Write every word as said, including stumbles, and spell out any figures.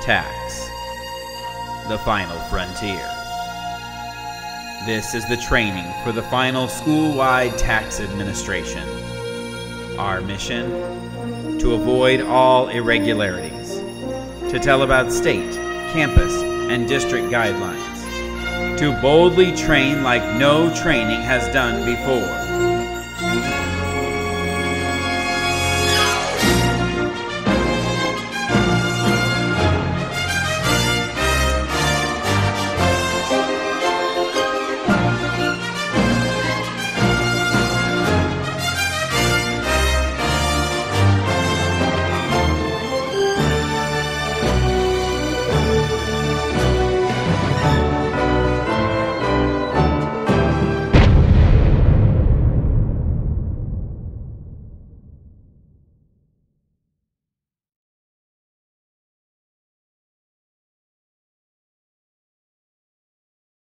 TAKS, the final frontier. This is the training for the final school-wide tax administration. Our mission? To avoid all irregularities, to tell about state, campus, and district guidelines, to boldly train like no training has done before,